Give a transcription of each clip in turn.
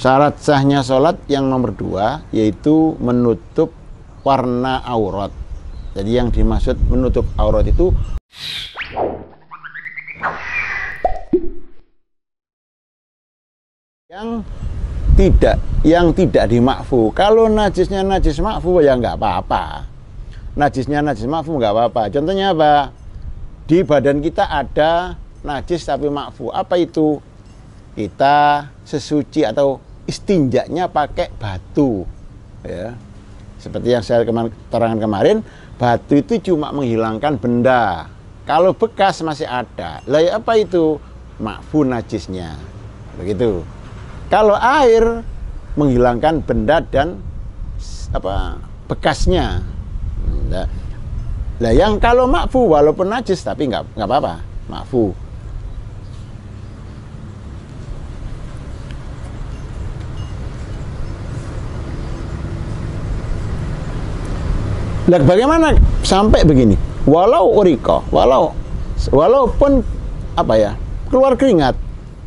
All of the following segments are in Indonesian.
Syarat sahnya sholat yang nomor 2 yaitu menutup warna aurat. Jadi yang dimaksud menutup aurat itu yang tidak dimakfu. Kalau najisnya najis makfu ya nggak apa-apa. Najisnya najis makfu nggak apa-apa. Contohnya apa? Di badan kita ada najis tapi makfu. Apa itu? Kita sesuci atau istinjaknya pakai batu, ya. Seperti yang saya terangkan kemarin, batu itu cuma menghilangkan benda. Kalau bekas masih ada, lah ya apa itu? Makfu najisnya, begitu. Kalau air menghilangkan benda dan bekasnya. Lah yang kalau makfu walaupun najis tapi nggak apa-apa, makfu. Lah bagaimana sampai begini? Walaupun keluar keringat,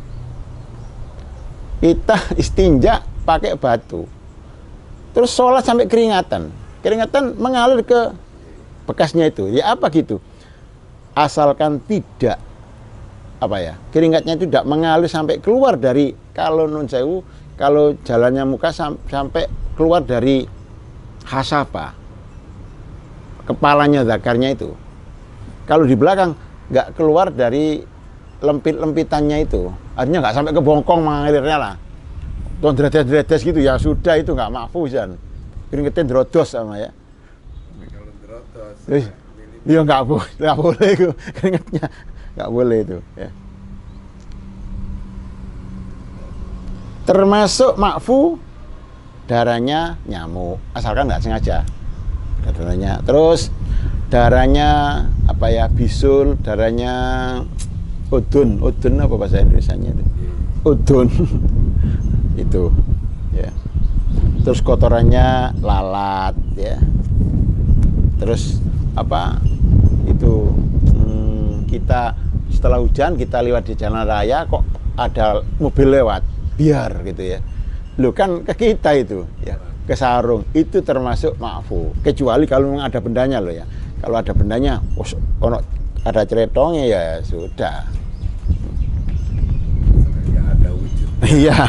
kita istinja pakai batu, terus sholat sampai keringatan mengalir ke bekasnya itu, ya apa gitu? Asalkan tidak keringatnya itu tidak mengalir sampai keluar dari, kalau nun sewu, kalau jalannya muka sampai keluar dari hasapa, kepalanya zakarnya itu. Kalau di belakang nggak keluar dari lempit-lempitannya itu, artinya nggak sampai ke bongkong mengalirnya lah. Tuh dredes-dredes gitu ya sudah, itu nggak makfu kan. Keringetnya drodos sama ya. Kalau drodos, iya nggak boleh itu keringetnya, nggak boleh itu. Ya. Termasuk makfu darahnya nyamuk, asalkan nggak sengaja. Darahnya, terus darahnya bisul, darahnya udun apa bahasa Indonesianya itu? Udun itu, ya. Terus kotorannya lalat, ya. Terus kita setelah hujan kita lewat di jalan raya kok ada mobil lewat, biar gitu ya. Loh kan ke kita itu, ya. Ke sarung itu termasuk makfu, kecuali kalau memang ada bendanya loh ya. Kalau ada bendanya, ada ceretongnya ya sudah. Ya ada wujud. Iya.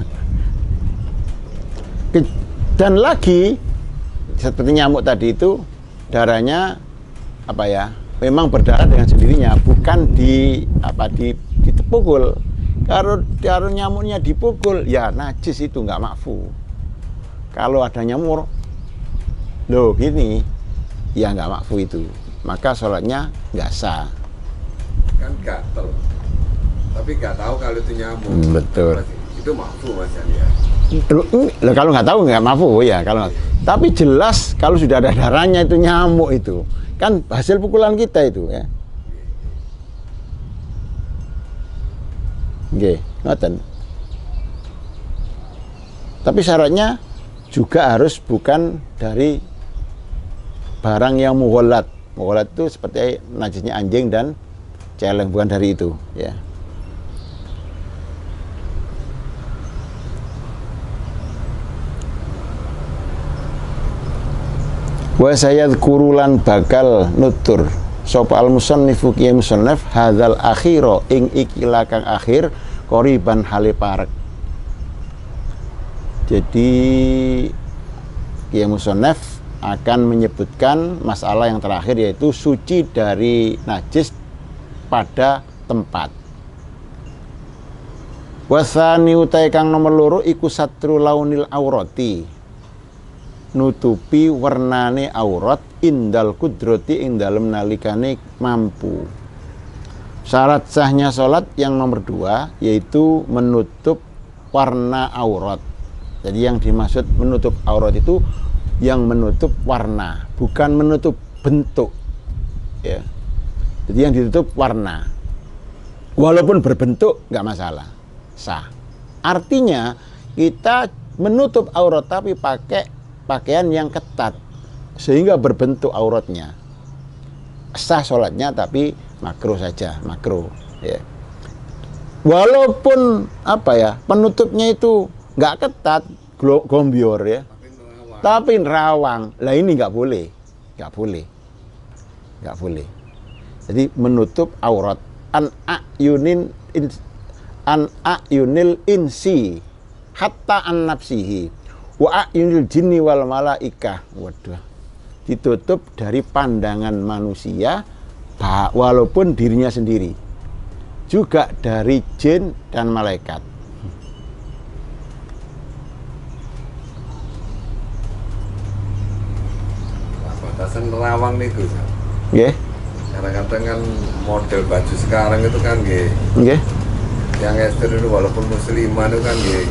Dan lagi seperti nyamuk tadi itu darahnya memang berdarah dengan sendirinya, bukan dipukul. Kalau nyamuknya dipukul ya najis, itu nggak makfu. Kalau ada nyamuk, loh gini, ya nggak makfu itu, maka sholatnya nggak sah. Kan gatel, tapi nggak tahu kalau itu nyamuk. Betul. Itu makfu Mas ya. Loh, kalau nggak tahu nggak makfu ya. Tapi jelas kalau sudah ada darahnya itu nyamuk itu, kan hasil pukulan kita itu ya. Oke, ngoten. Tapi syaratnya juga harus bukan dari barang yang mughallat. Mughallat itu seperti najisnya anjing dan celeng, bukan dari itu, ya. Wa sayadkurulan bakal nutur sapa al musannifu ki musannaf hadzal akhira ing ikilah kang akhir qoriban hale parek. Jadi Kiai Musonef akan menyebutkan masalah yang terakhir, yaitu suci dari najis pada tempat. Wasani utai kang nomor loro iku satru launil aurati, nutupi warnane aurat indal kudrati ing dalem nalikane mampu. Syarat sahnya sholat yang nomor 2 yaitu menutup warna aurat. Jadi yang dimaksud menutup aurat itu yang menutup warna, bukan menutup bentuk, ya. Jadi yang ditutup warna, walaupun berbentuk nggak masalah, sah. Artinya kita menutup aurat tapi pakai pakaian yang ketat sehingga berbentuk auratnya, sah sholatnya, tapi makruh saja, makruh, ya. Walaupun penutupnya itu nggak ketat, gombior ya. Tapi nerawang. Lah ini nggak boleh. Nggak boleh. Nggak boleh. Jadi menutup aurat an ayunil insi hatta an nafsihi wa ayunil jinni wal malaikah. Waduh. Ditutup dari pandangan manusia walaupun dirinya sendiri. Juga dari jin dan malaikat. Batasan nerawang nih Gus. Nggih. Kadang-kadang kan model baju sekarang itu kan nggih. Nggih. Yang ekster itu walaupun muslimah itu kan nggih.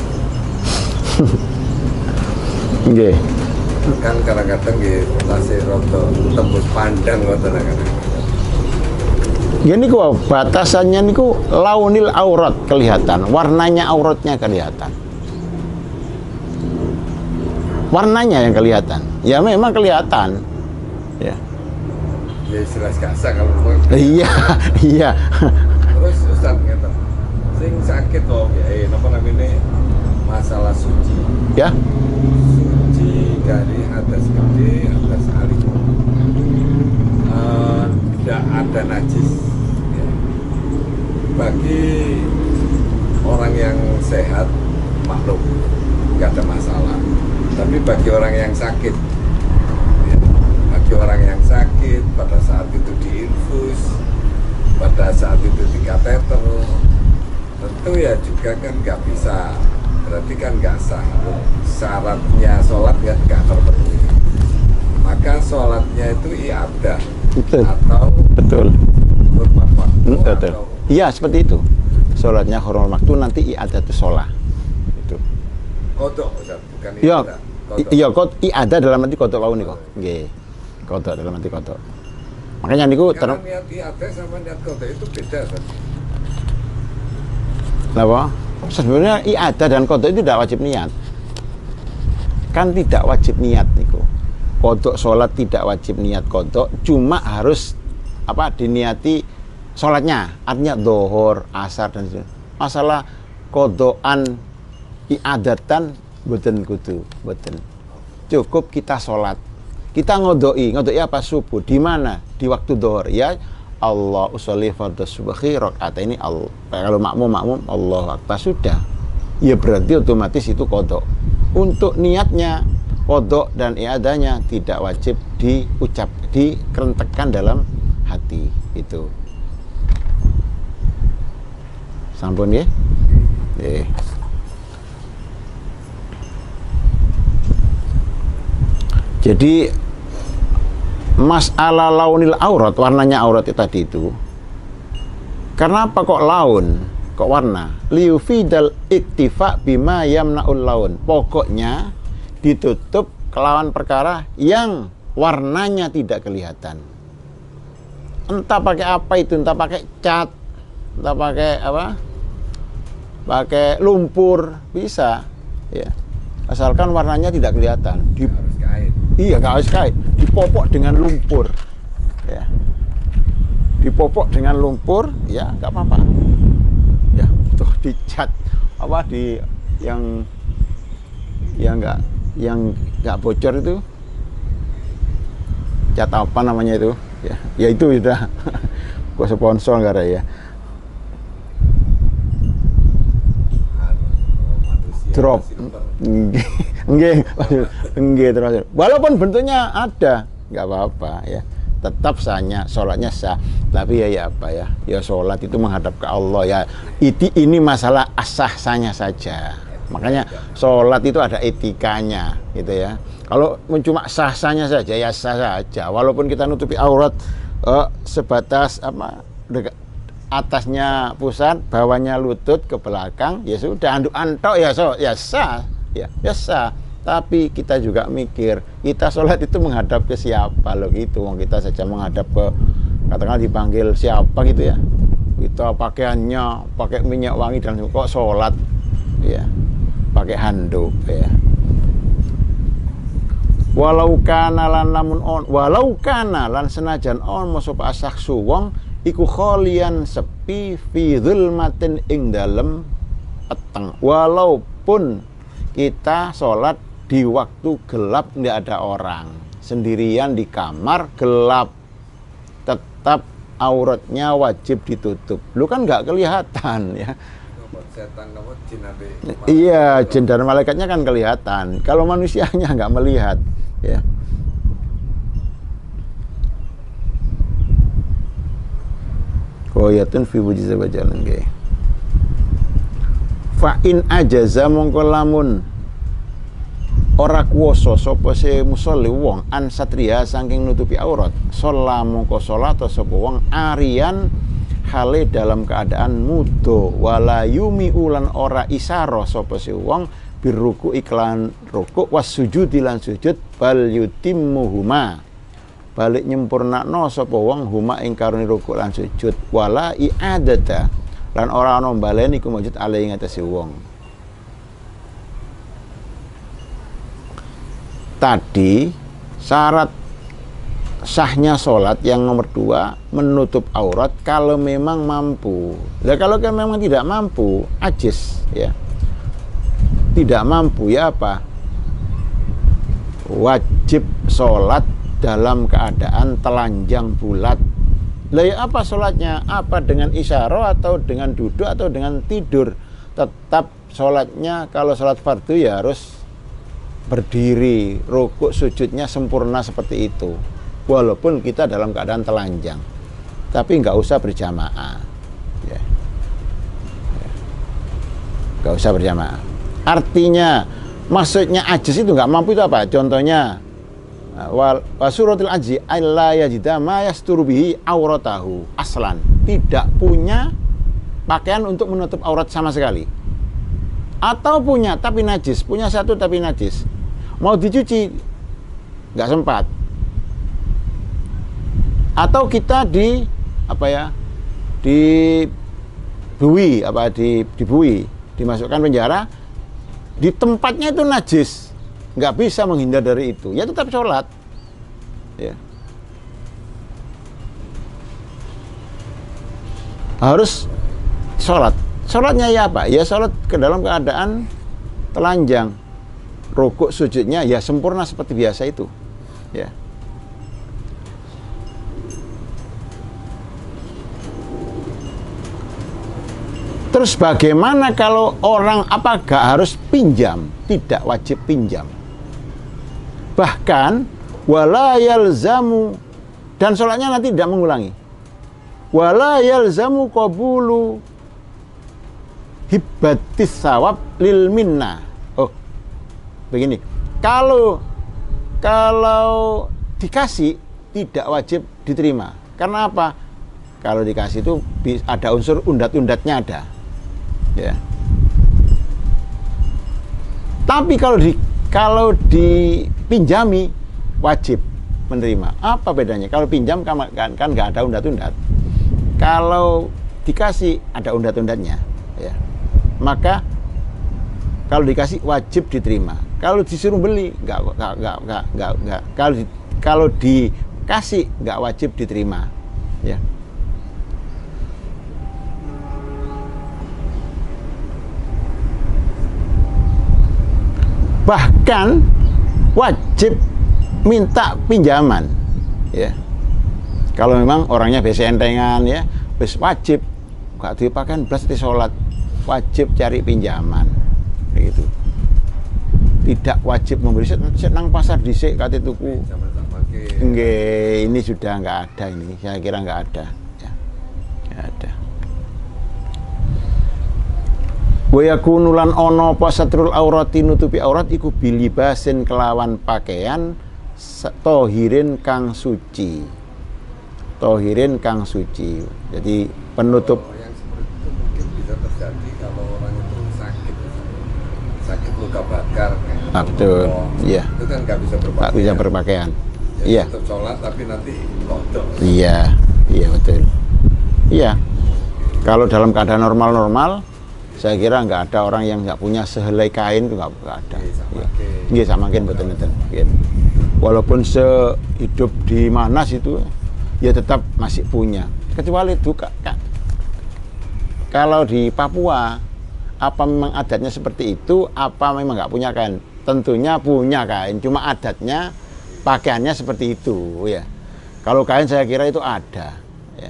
Nggih. Kan kadang-kadang nggih tasih rada tembus pandang ngoten kadang. Ya niku batasannya niku launil aurat kelihatan, warnanya auratnya kelihatan. Warnanya yang kelihatan. Ya memang kelihatan. Ya. Ya jelas gasa kalau Iya, iya. terus Ustaz ngeten. Sing sakit kok ya napa namanya masalah suci. Ya. Suci dari atas gede, atas alit. Tidak ada najis. Ya. Bagi orang yang sehat maklum nggak ada masalah. Tapi bagi orang yang sakit, ya, bagi orang yang sakit pada saat itu diinfus, pada saat itu dikateter, tentu ya juga kan nggak bisa, berarti kan nggak sah. Syaratnya sholat ya nggak terpenuhi. Maka sholatnya itu iadah atau betul. hormat waktu Betul. atau Iya seperti itu. Sholatnya hormat waktu nanti iadah itu sholat. Itu. kodok, Ustaz, bukan Iya. ibadah. Kodok. Iya kok iadah dalam arti kodok wau niku. Nggih. Kodok dalam arti kodok. Makanya niku Karena niat ibadah sama niat kodok itu beda, Ustaz. Apa? Sebenarnya iadah dan kodok itu tidak wajib niat. Kan tidak wajib niat niku. Kodok sholat tidak wajib niat kodok, cuma harus apa diniati sholatnya, artinya dohor, asar dan sebagainya. Masalah kodokan iadatan boten kudu, boten. Cukup kita sholat. Kita ngodoi apa subuh di mana? Di waktu dohor ya. Allah usolli fardhu subhi rakaat ini Allah. Kalau makmum Allahu akbar sudah. Ya berarti otomatis itu kodok. Untuk niatnya kodok dan iadahnya tidak wajib diucap, dikerentekkan dalam hati itu. Sampun ya? Jadi masalah launil aurat, warnanya aurat itu tadi itu. Kenapa kok laun? Kok warna? Liufidal iktifa bima yamnaul laun. Pokoknya ditutup kelawan perkara yang warnanya tidak kelihatan. Entah pakai apa itu, entah pakai cat, entah pakai apa? Pakai lumpur bisa, ya. Asalkan warnanya tidak kelihatan. Harus kain. Iya, nggak harus kait. Dipopok dengan lumpur, ya. Dipopok dengan lumpur, ya nggak apa-apa. Ya, tuh dicat apa di yang nggak bocor itu, cat apa namanya itu? Ya itu sudah. Gua sponsor nggak ada ya. Drop. Enggak terus. Walaupun bentuknya ada, nggak apa-apa ya. Tetap sahnya, sholatnya sah. Tapi ya apa ya? Ya sholat itu menghadap ke Allah ya. Ini masalah asah-sahnya saja. Makanya sholat itu ada etikanya, gitu ya. Kalau cuma sah-sahnya saja ya sah saja. Walaupun kita nutupi aurat sebatas apa? Atasnya pusat, bawahnya lutut ke belakang, ya sudah anduk antok ya sah, ya sah. Tapi kita juga mikir, kita sholat itu menghadap ke siapa loh gitu. Kita saja menghadap ke, katakanlah dipanggil siapa gitu ya. Kita pakaiannya pakai minyak wangi dan kok sholat, ya pakai handuk ya. Walau kana lan senajan on masuk asak suwong iku kholian sepi fi zulmatin ing dalem peteng. Walaupun kita sholat di waktu gelap, tidak ada orang, sendirian di kamar, gelap, tetap auratnya wajib ditutup. Lu kan nggak kelihatan ya. Setan apa jin nanti? Iya, jin dan malaikatnya kan kelihatan. Kalau manusianya nggak melihat, ya. Qoyatun fi wujud zabajalan ge. Fa in ajaza mongko lamun ora kuwasa sapa se musolli wong an satria saking nutupi aurat, sholat mongko sholat sapa wong arian hale dalam keadaan mudo wala yumi ulan ora isaro sapa se wong birruku iklan ruku was sujud lan sujud bal yutimmuhuma balik nyempurnakno sapa wong huma ing karone ruku lan sujud wala i'adata lan ora ana baleni iku mujud ale ing atase wong. Tadi syarat sahnya sholat yang nomor 2 menutup aurat kalau memang mampu. Nah, kalau kan memang tidak mampu, ajis ya. Tidak mampu ya apa? Wajib sholat dalam keadaan telanjang bulat. Lah ya apa sholatnya? Apa dengan isyarah atau dengan duduk atau dengan tidur? Tetap sholatnya kalau sholat fardu ya harus berdiri, rukuk sujudnya sempurna seperti itu. Walaupun kita dalam keadaan telanjang, tapi nggak usah berjamaah, ya. Nggak usah berjamaah. Artinya, maksudnya ajis itu nggak mampu itu apa? Contohnya, wasuratul ajzi alla yajida ma yasturu bihi auratahu aslan, tidak punya pakaian untuk menutup aurat sama sekali, atau punya tapi najis, punya satu tapi najis, mau dicuci nggak sempat. Atau kita dibui, dimasukkan penjara, di tempatnya itu najis, nggak bisa menghindar dari itu, ya tetap sholat, ya. Harus sholat. Sholatnya ya apa? Ya sholat ke dalam keadaan telanjang, rukuk sujudnya ya sempurna seperti biasa itu, ya. Terus bagaimana kalau orang apakah harus pinjam? Tidak wajib pinjam. Bahkan wala yalzamu, dan sholatnya nanti tidak mengulangi. Wala yalzamu qabulu hibbatis sawab lil minna. Oh, begini. Kalau dikasih tidak wajib diterima. Karena apa? Kalau dikasih itu ada unsur undat-undatnya ada. Ya. Tapi kalau dipinjami wajib menerima. Apa bedanya? Kalau pinjam kan nggak ada undat-undat. Kalau dikasih ada undat-undatnya, ya. Maka kalau dikasih wajib diterima. Kalau disuruh beli nggak. Kalau dikasih nggak wajib diterima, ya. Bahkan wajib minta pinjaman, ya. Kalau memang orangnya biasa entengan, ya, wajib gak dipakai belas di sholat, wajib cari pinjaman, begitu. Tidak wajib memberi senang pasar dhisik kate tuku. Nggih, ini sudah nggak ada ini, saya kira nggak ada, ya. Nggak ada. Wa yakunu lan ana apa satrul aurati nutupi aurat iku bilibasin kelawan pakaian tohirin kang suci. Tohirin kang suci. Jadi penutup yang seperti itu mungkin bisa terjadi kalau orang itu sakit luka bakar kan. Betul. Iya. Itu kan nggak bisa berpakaian. Tak bisa berpakaian. Iya. Tetap sholat tapi nanti kodok. Iya, iya betul. Iya. Kalau dalam keadaan normal-normal, saya kira nggak ada orang yang nggak punya sehelai kain, itu nggak ada. Iya, sama mungkin betul-betul. Walaupun sehidup di Manas itu, ya tetap masih punya. Kecuali itu kalau di Papua apa memang adatnya seperti itu, apa memang nggak punya kain. Tentunya punya kain, cuma adatnya pakaiannya seperti itu ya. Kalau kain saya kira itu ada ya.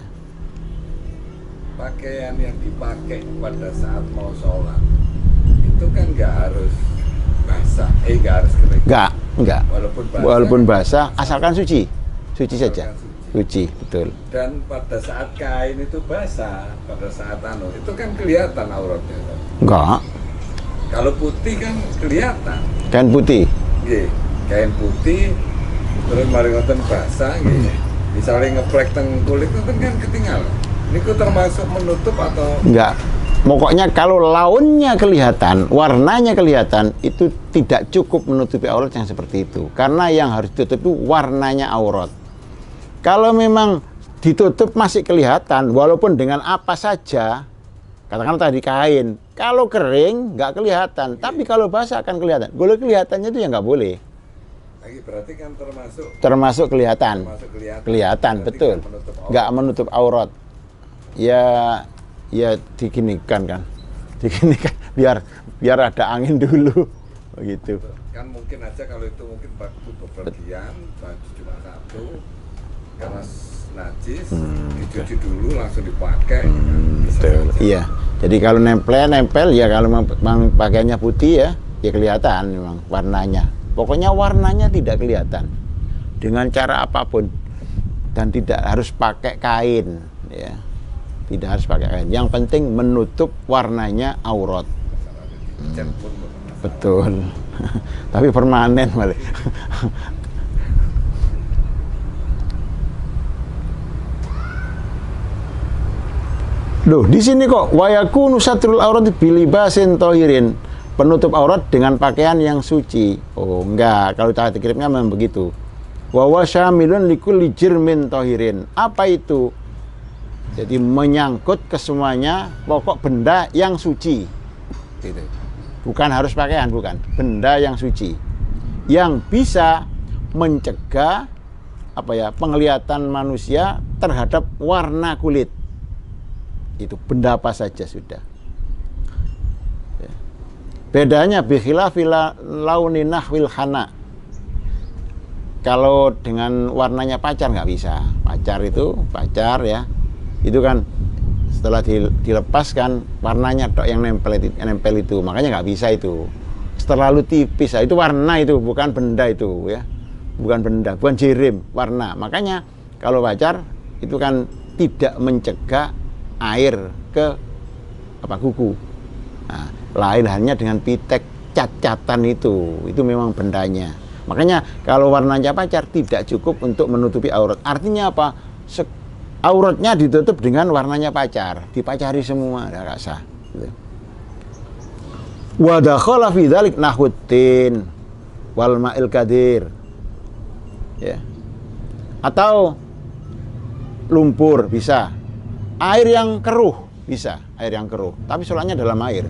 Pakaian yang dipakai pada saat mau sholat itu kan nggak harus basah, nggak harus kering. Enggak. Walaupun basah, asalkan suci saja. Suci, betul. Dan pada saat kain itu basah, pada saat itu kan kelihatan auratnya. Enggak. Kalau putih kan kelihatan. Kain putih. Nggih, kain putih terus mari ngoten basah nggih. Misalnya ngeplek teng kulit itu kan ketinggalan. Niku termasuk menutup atau enggak? Pokoknya kalau launnya kelihatan, warnanya kelihatan, itu tidak cukup menutupi aurat yang seperti itu. Karena yang harus ditutup itu warnanya aurat. Kalau memang ditutup masih kelihatan, walaupun dengan apa saja, katakan tadi kain, kalau kering nggak kelihatan, tapi kalau basah akan kelihatan. Kalau kelihatannya itu ya nggak boleh. Berarti kan termasuk kelihatan. Kelihatan, betul. Nggak menutup aurat. Ya diginikan kan. Diginikan biar ada angin dulu begitu. Kan mungkin aja kalau itu mungkin waktu bepergian baju cuma satu karena najis dicuci dulu langsung dipakai. Betul. Iya. Jadi kalau nempel ya kalau memang pakaiannya putih ya kelihatan memang warnanya. Pokoknya warnanya tidak kelihatan dengan cara apapun dan tidak harus pakai kain ya. Tidak harus pakai kain. Yang penting menutup warnanya aurat. Betul. Tapi permanen malah. Loh, di sini kok wayakunu satrul aurat bilibasin tohirin. Penutup aurat dengan pakaian yang suci. Oh, enggak. Kalau cara dikirimnya memang begitu. Wa wasyamilun likulli jirmin tohirin. Apa itu? Jadi menyangkut ke semuanya pokok benda yang suci. Gitu. Bukan harus pakaian, bukan. Benda yang suci. Yang bisa mencegah penglihatan manusia terhadap warna kulit. Itu benda apa saja sudah. Bedanya bikhilafil launi nahwil khana. Kalau dengan warnanya pacar nggak bisa. Pacar ya. Itu kan setelah dilepaskan warnanya tok yang nempel itu. Makanya nggak bisa itu. Terlalu tipis. Itu warna itu, bukan benda itu ya. Bukan benda, bukan jirim, warna. Makanya kalau pacar itu kan tidak mencegah air ke kuku. Nah, lain halnya dengan pitek cat-catan itu memang bendanya. Makanya kalau warnanya pacar tidak cukup untuk menutupi aurat. Artinya apa? Auratnya ditutup dengan warnanya pacar, dipacari semua, enggak sah. Wa dakhala fi dzalik nahutin wal ma'il kadir. Ya. Atau lumpur bisa. Air yang keruh bisa, air yang keruh. Tapi sholatnya dalam air.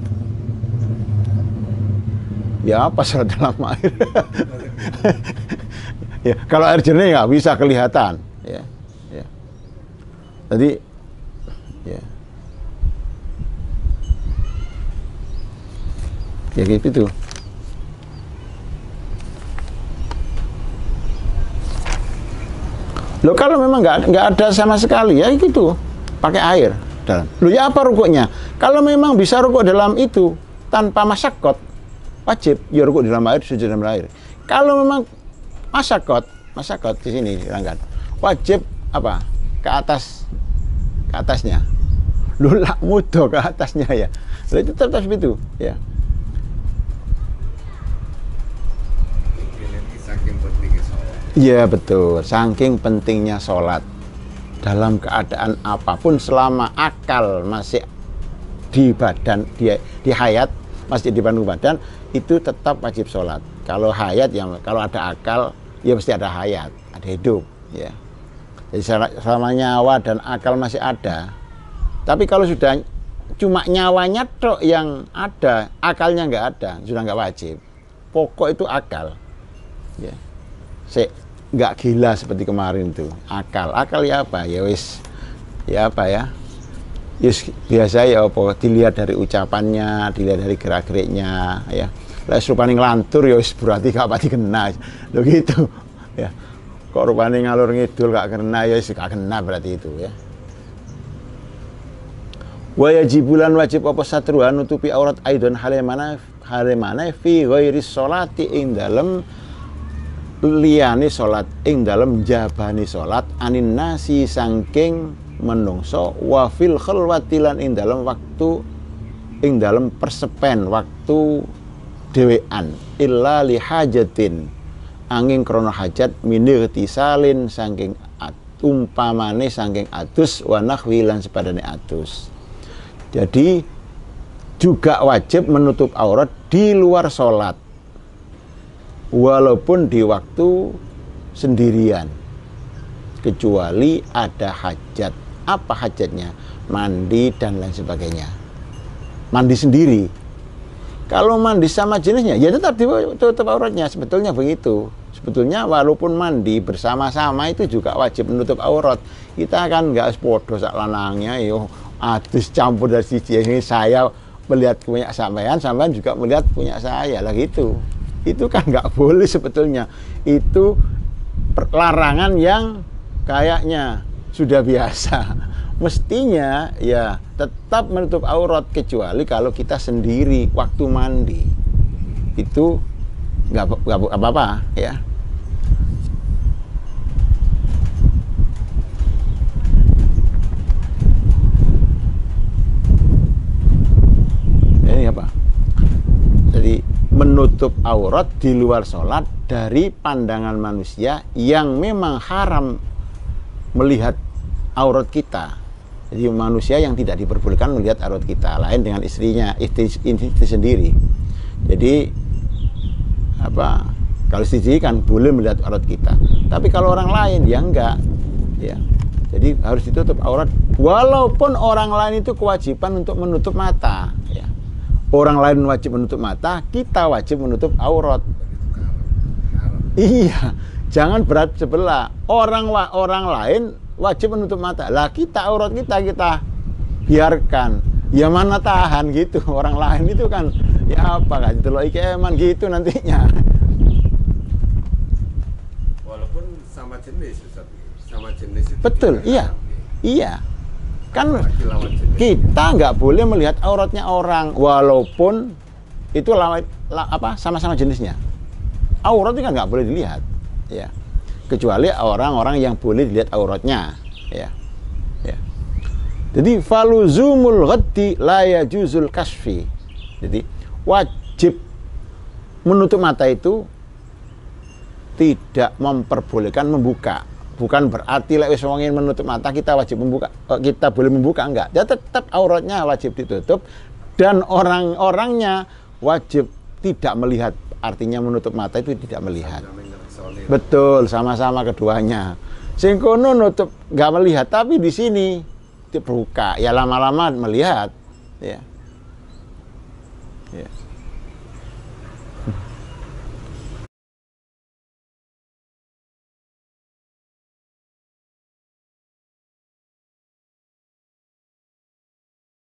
Ya apa sholat dalam air? Ya, kalau air jernih nggak bisa kelihatan. Ya. Jadi, ya gitu. Loh kalau memang nggak ada sama sekali ya gitu, pakai air dalam. Loh ya apa rukuknya? Kalau memang bisa rukuk dalam itu tanpa masyakot, wajib ya rukuk dalam air, sujud dalam air. Kalau memang masyakot di sini dirangkan, wajib ke atasnya. Lulak mudo ke atasnya ya. Loh, itu tetap itu ya. Iya betul, saking pentingnya sholat dalam keadaan apapun selama akal masih di badan, di hayat masih di badan itu tetap wajib sholat. Kalau hayat kalau ada akal ya mesti ada hayat, ada hidup ya. Jadi selama nyawa dan akal masih ada. Tapi kalau sudah cuma nyawanya tok yang ada, akalnya nggak ada, sudah nggak wajib. Pokok itu akal ya. Nggak gila seperti kemarin tuh. Akal ya apa? Ya wis, ya apa ya? Yes, biasa ya apa dilihat dari ucapannya, dilihat dari gerak-geriknya ya. Lah rupane nglantur ya wis berarti gak pati kena. Lho gitu ya. Kok rupane ngalur ngidul gak kena ya wis gak kena berarti itu ya. Wa yajibulan wajib apa satruha nutupi aurat aidon halemana fi ghairi sholati ing dalem liyane salat ing dalem jabani salat anin nasi sangking menungso wa fil khalwati lan ing dalem waktu ing dalem persepen waktu dhewean illa li hajatin angin krana hajat minir tisalin saking umpamane saking adus wa nahwi lan sepadane adus. Jadi juga wajib menutup aurat di luar sholat walaupun di waktu sendirian kecuali ada hajat. Apa hajatnya? Mandi dan lain sebagainya. Mandi sendiri. Kalau mandi sama jenisnya ya tetap ditutup auratnya, sebetulnya begitu. Sebetulnya walaupun mandi bersama-sama itu juga wajib menutup aurat. Kita kan nggak podo sak lanangnya yo adus campur dari sisi ini saya melihat punya sampean juga melihat punya saya lah gitu. Itu kan nggak boleh sebetulnya. Itu larangan yang kayaknya sudah biasa. Mestinya ya tetap menutup aurat kecuali kalau kita sendiri waktu mandi. Itu nggak apa-apa ya. Ini apa? Jadi menutup aurat di luar sholat dari pandangan manusia yang memang haram melihat aurat kita. Jadi manusia yang tidak diperbolehkan melihat aurat kita, lain dengan istrinya, istri sendiri. Jadi apa? Kalau istri kan boleh melihat aurat kita, tapi kalau orang lain ya enggak. Ya. Jadi harus ditutup aurat, walaupun orang lain itu kewajiban untuk menutup mata. Ya. Orang lain wajib menutup mata, kita wajib menutup aurat. Iya, jangan berat sebelah. Orang lain wajib menutup mata. Lah kita aurat kita biarkan. Ya mana tahan gitu. Orang lain itu kan ya apa kan delok iki eman gitu nantinya. Walaupun sama jenis, sama jenis itu. Betul, iya. Iya. Kan kita nggak boleh melihat auratnya orang walaupun itu sama-sama jenisnya. Aurat itu kan nggak boleh dilihat, ya. Kecuali orang-orang yang boleh dilihat auratnya, ya. Ya. Jadi faluzumul ghaddi la yajuzul kasfi. Jadi wajib menutup mata itu tidak memperbolehkan membuka. Bukan berarti lek wis wong menutup mata kita wajib membuka, kita boleh membuka, enggak. Dia tetap auratnya wajib ditutup dan orang-orangnya wajib tidak melihat. Artinya menutup mata itu tidak melihat. Betul, sama-sama keduanya. Sing kono nutup enggak melihat, tapi di sini dibuka. Ya lama-lama melihat, ya. Ya.